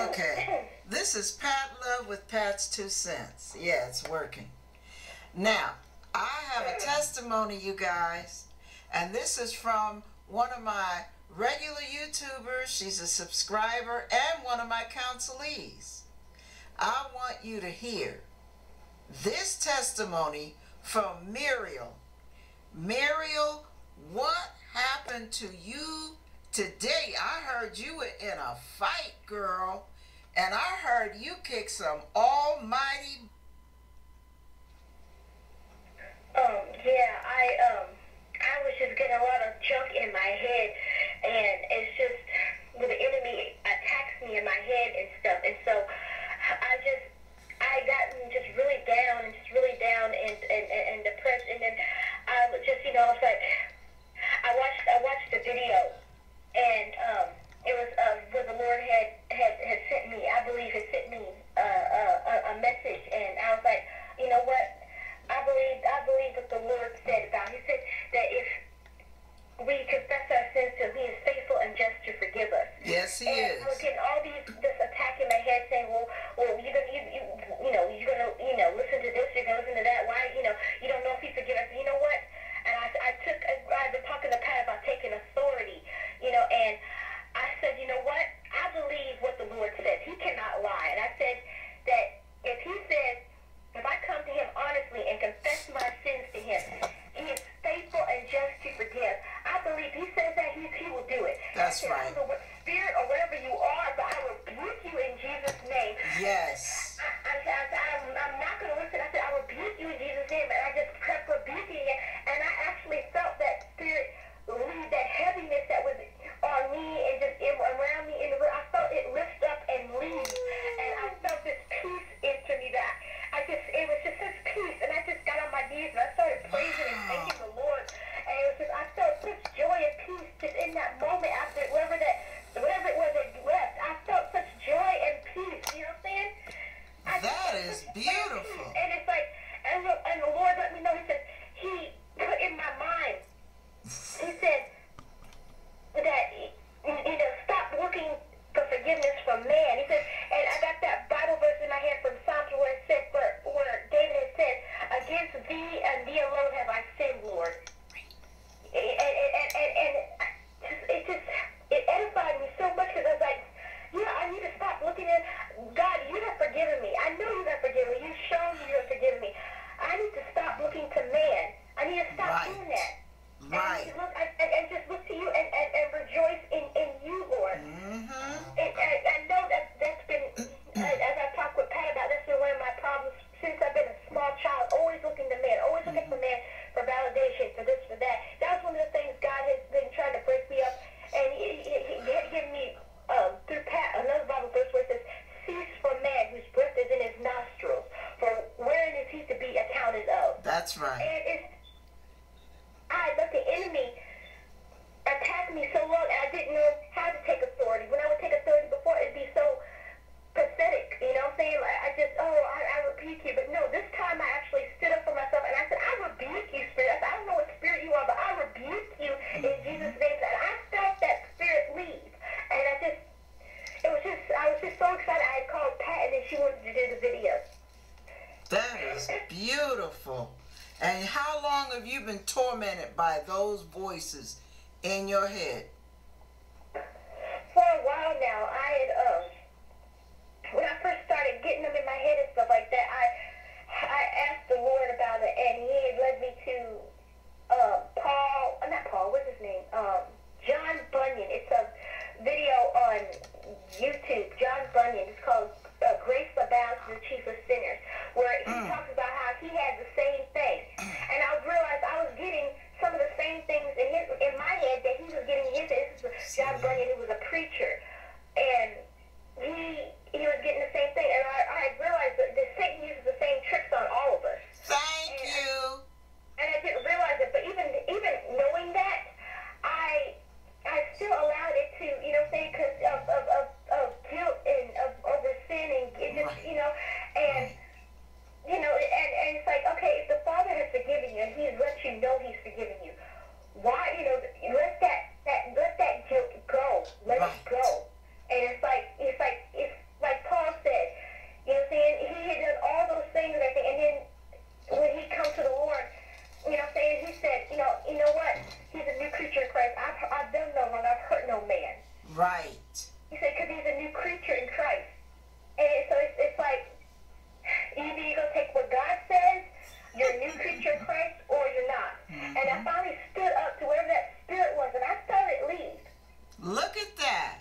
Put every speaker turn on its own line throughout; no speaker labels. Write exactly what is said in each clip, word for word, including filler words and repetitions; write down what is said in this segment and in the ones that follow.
Okay. This is Pat Love with Pat's Two Cents. Yeah, it's working. Now, I have a testimony, you guys, and this is from one of my regular YouTubers. She's a subscriber and one of my counselees. I want you to hear this testimony from Muriel. Muriel, what happened to you today? I heard you were in a fight, girl, and I heard you kick some almighty.
Um, yeah, I, um, I was just getting a lot of junk in my head, and it's just, when the enemy attacks me in my head and stuff, and so I just, I gotten just really down, and just really down, and, and, and, and depressed, and then I was just, you know, it's like, I watched, I watched the video, and, um, it was, uh, where the Lord had, had, had sent me, I believe had sent me, uh, uh, a, a message, and I was like, you know what, I believe, I believe what the Lord said about, he said that if we confess our sins to him, he is faithful and just to forgive us.
Yes, he
and
is.
I was getting all these, this attack in my head saying, well, well, you're gonna, you, you, you know, you're gonna, you know, listen to this, you're gonna listen to that, why, you know, you don't know if he forgives us. You know what? And I, I took, I've been talking to Pat about taking authority, you know, and I said, you know what? I believe what the Lord says. He cannot lie. And I said that if he says, if I come to him honestly and confess my sins to him, he is faithful and just to forgive. I believe he says that he, he will do it.
That's
I said,
right.
I don't know what spirit or whatever you are, but I rebuke you in Jesus' name.
Yes.
I, I, I, I'm, I'm not going to listen. I said, I rebuke you in Jesus' name. And I just kept rebuking it. And I actually felt that spirit leave, that heaviness that was on me and just in, around me in the room. I felt it lift up and leave. And I felt this peace into me that I just, it was just such peace. And I just got on my knees and I started praising and thanking the Lord. And it was just, I felt such joy and peace just in that moment after whatever that, whatever it was that left. I felt such joy and peace. You know what I'm saying? I
That is beautiful.
And it's like, and the, and the Lord let me know, he said, he put in my mind, he said that, you know, stop looking for forgiveness from man. He said, and I got that Bible verse in my hand from Psalms where it said, where, where David had said, against thee and thee alone have I sinned, Lord. And, and, and, and, and just, it just, it edified me so much because I was like, yeah, I need to stop looking at, God, you have forgiven me. I know you have forgiven me. You've shown me you have forgiven me. I need to stop looking to man. I need to stop
Right.
doing that.
Right.
And, look, I, and, and just look to you and, and, and rejoice in, in you, Lord.
Mm-hmm.
And I, I know that that's been, as I talked with Pat about, that's been one of my problems since I've been a small child, always looking to man, always looking for man for validation, for this, for that. That was one of the things God has been trying to break me up, and he, he, he had given me, um, through Pat, another Bible verse where it says, cease from man whose breath is in his nostrils, for wherein is he to be accounted of?
That's right.
And it's, I let the enemy attack me so long, and I didn't know how to take authority. When I would take authority before, it'd be so pathetic, you know what I'm saying? Like, I just, oh, I, I rebuke you. But no, this time I actually stood up for myself, and I said, I rebuke you, spirit. I said, I don't know what spirit you are, but I rebuke you in Jesus' name. And I felt that spirit leave. And I just, it was just, I was just so excited. I had called Pat, and then she wanted to do the video.
That is beautiful. And how long have you been tormented by those voices in your head?
For a while now, I had, um, when I first started getting them in my head and stuff like that, I I asked the Lord about it, and he had led me to uh, Paul, uh, not Paul, what's his name? Um, John Bunyan. It's a video on YouTube, John Bunyan. It's called uh, Grace Abounds to the Chief of Sinners, where he
Mm.
talks about how he had the same thing. And I realized I was getting some of the same things in his in my head that he was getting in his head. This is John Bunyan, who was a preacher. And he he was getting the same thing. And I, I realized that, that Satan uses the same tricks on all of us.
Thank
And
you.
I, and I didn't realize it, but even even knowing that, I I still allowed it to, you know what I'm saying, because of, of, of, of guilt and of over sin you're a new creature in Christ or you're not.
Mm-hmm.
And I finally stood up to whatever that spirit was, and I felt it leave.
Look at that.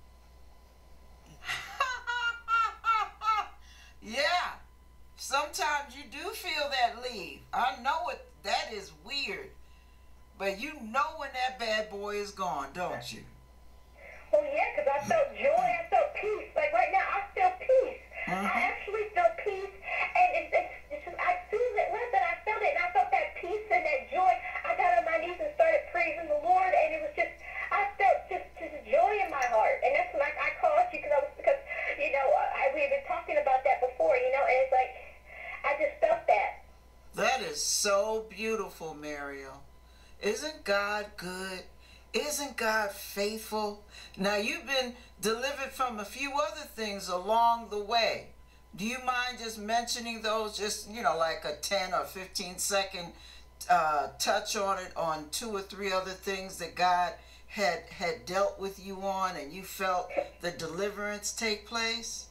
Yeah. Sometimes you do feel that leave. I know it. That is weird. But you know when that bad boy is gone, don't you?
Well, yeah, because I felt joy. I felt peace. Like right now, I feel peace.
Mm-hmm.
I actually felt peace. And it's, it's, it's just, as soon as it left, and I felt it, and I felt that peace and that joy. I got on my knees and started praising the Lord, and it was just, I felt just, just joy in my heart. And that's when I, I called you, because I was, because, you know, I, we had been talking about that before, you know, and it's like, I just felt that.
That is so beautiful, Mariel. Isn't God good? Isn't God faithful? Now, you've been delivered from a few other things along the way. Do you mind just mentioning those, just, you know, like a ten or fifteen second uh, touch on it, on two or three other things that God had, had dealt with you on and you felt the deliverance take place?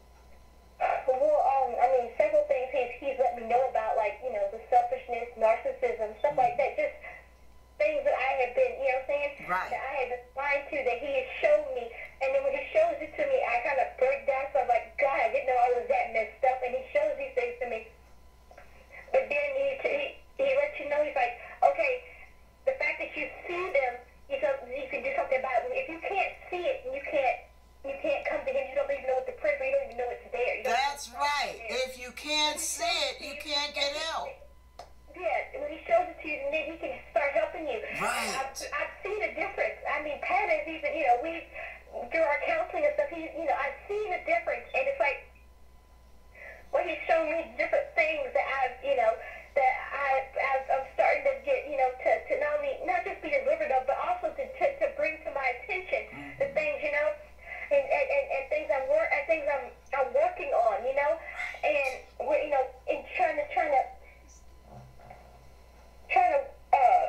Well, um, I mean, several things he's, he's let me know about, like, you know, the selfishness, narcissism, stuff like that, just things that I have been, you know what I'm saying?
Right.
That I have been blind to, that he has shown me. And then when he shows it to me, I kind of break down. So I'm like, God, I didn't know I was that messed up. And he shows these things to me. But then he, he, he lets you know, he's like, okay, the fact that you see them, you can, you can do something about it. If you can't see it, and you can't, you can't come to him, you don't even know what to pray for, you don't even know it's there. You don't
That's
know
right.
it's there.
If you can't see it, you can't get help.
Yeah, when he shows it to you, then he can start helping you.
Right.
I've, I've seen a difference. I mean, Pat is even, you know, we, through our counseling and stuff, he, you know, I've seen a difference. And it's like, well, he's shown me different things that I've, you know, that I, I've, I'm starting to get, you know, to, to not only, not just be delivered of, but also to, to, to bring to my attention mm-hmm. the things, you know, and, and, and, and things I'm, wor- and things I'm, I'm working on, you know, and, we're, you know, and trying to, trying to, trying to, uh,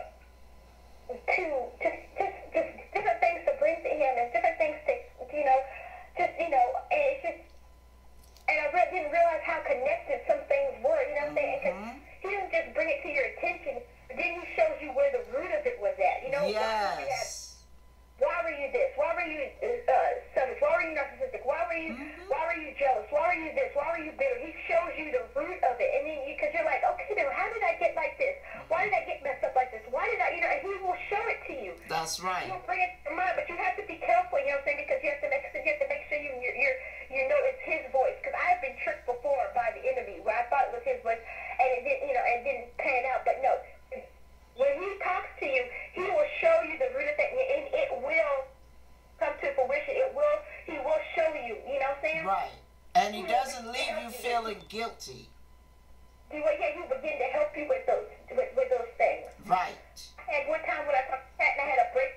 to, just, just, just different things to bring to him and different things to, you know, just, you know, and it's just, and I really didn't realize how connected some things were, you know what I'm saying? Because he doesn't just bring it to your attention, but then he shows you where the root of it was at, you know?
Yes.
Why were you this? Why were you uh, selfish? Why were you narcissistic? Why were you, mm-hmm. why were you jealous? Why were you this? Why were you bitter? He shows you the root of it, and then because you, you're like, okay, then how did I get like this? Why did I get messed up like this? Why did I, you know? And he will show it to you.
That's right.
He'll bring it to mind, but you have to be careful, you know what I'm saying? Because you have to make you have to make sure you you you you know it's his voice. Because I have been tricked before by the enemy where I thought it was his voice, and it didn't, you know, and it didn't pan out. But no, when he talks to you, he will show you the root of it, and it will come to fruition. It will, he will show you, you know what I'm saying?
Right. And he doesn't leave you feeling guilty.
He will, yeah, he will begin to help you with those, with, with those things.
Right.
I had one time when I talked to Pat and I had a break,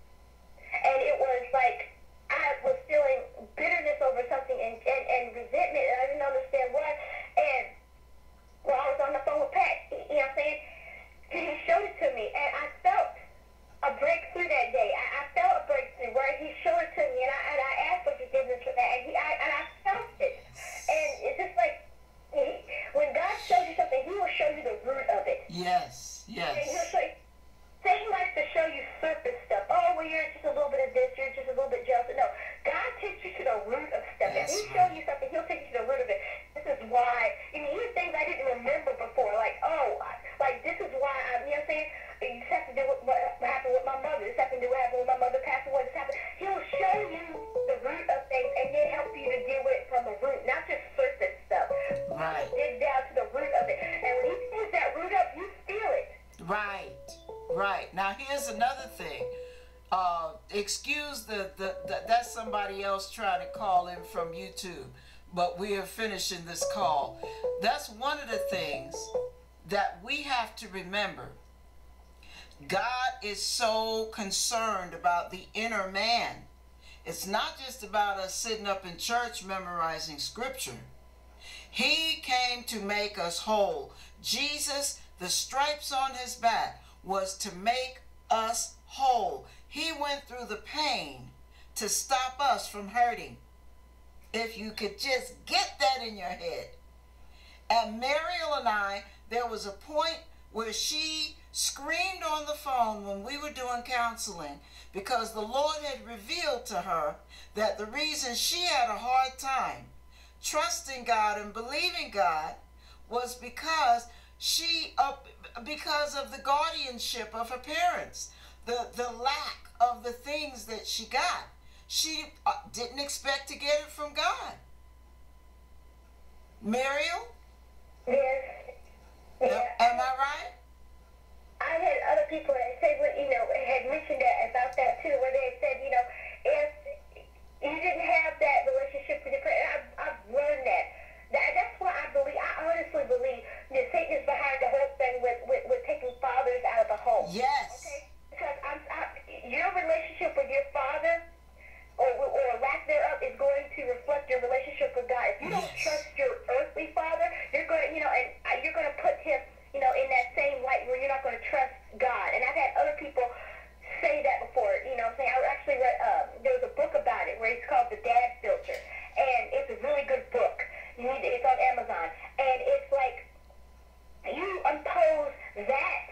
and it was like, I was feeling bitterness over something and, and, and resentment, and I didn't understand why. And when I was on the phone with Pat, you know what I'm saying? He showed it to me, and I felt a breakthrough that day. I, I felt a breakthrough where he showed it to me, and I, and I asked for forgiveness for that, and, he, I, and I felt it. And it's just like, he, when God shows you something, he will show you the root of it.
Yes, yes.
And he'll show you, say he likes to show you surface stuff. Oh, well, you're just a little bit of this, you're just a little bit jealous. No, God takes you to the root of stuff.
That's
if he
right.
shows you something, he'll take you to the root of it. This is why, I mean, even things I didn't remember before, like, oh, like, this is why, I'm, you know what I'm saying? This has to do with what happened with my mother. This happened to do what happened with my mother passed away. This happened. He'll show you the root of things and then help you to deal with it from the root, not just surface stuff.
Right.
Dig down to the root of it. And when he pulls that root up, you feel it.
Right. Right. Now, here's another thing. Uh, excuse the, the, the, that's somebody else trying to call in from YouTube, but we are finishing this call. That's one of the things that we have to remember. God is so concerned about the inner man. It's not just about us sitting up in church memorizing scripture. He came to make us whole. Jesus, the stripes on his back was to make us whole. He went through the pain to stop us from hurting. If you could just get that in your head. And Mariel and I, there was a point where she screamed on the phone when we were doing counseling because the Lord had revealed to her that the reason she had a hard time trusting God and believing God was because she uh, because of the guardianship of her parents, the the lack of the things that she got. She uh, didn't expect to get it from God. Mariel?
Yes. Yeah.
Am I right?
I had other people that said, well, you know, had mentioned that about that too, where they said, you know, if you didn't have that relationship with your parents, I've, I've learned that. that. That's why I believe, I honestly believe that Satan is behind the whole thing with, with, with taking fathers out of the home.
Yes.
Okay? Because I'm, I, your relationship with your father, or, or lack thereof, is going to reflect your relationship with God. If you don't
Yes.
trust your earthly father, you're going to, you know, and you're going to put him, you know, in that same light where you're not going to trust God. And I've had other people say that before, you know, saying, I actually read, uh, there was a book about it where it's called The Dad Filter. And it's a really good book. You need to, it's on Amazon. And it's like, you impose that,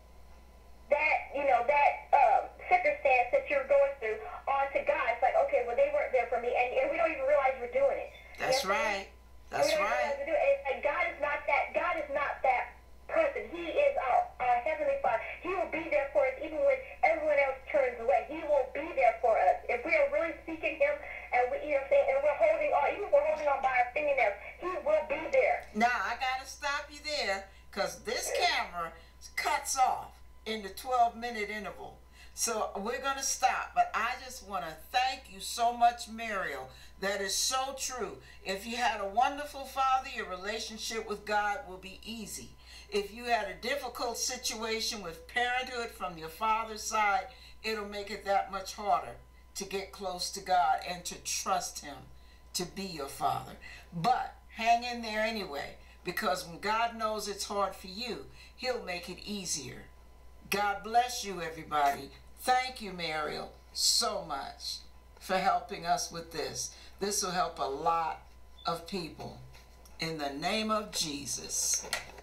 that, you know, that um, circumstance that you're going through onto God. It's like, okay, well, they weren't there for me. And, and we don't even realize we're doing it.
That's
You know what I'm
right.
saying?
That's
we don't even
right.
realize we're doing it. It's like God is not that, God is not that person. He is our, our Heavenly Father. He will be there for us even when everyone else turns away. He will be there for us. If we are really seeking Him and we, you know what I'm saying, and we're holding on, even if we're holding on by our fingernails, He will be there.
Now, I got to stop you there because this camera cuts off in the twelve minute interval. So we're going to stop. But I just want to thank you so much, Mariel. That is so true. If you had a wonderful father, your relationship with God will be easy. If you had a difficult situation with parenthood from your father's side, it'll make it that much harder to get close to God and to trust Him to be your father. But hang in there anyway, because when God knows it's hard for you, He'll make it easier. God bless you, everybody. Thank you, Mariel, so much for helping us with this. This will help a lot of people. In the name of Jesus.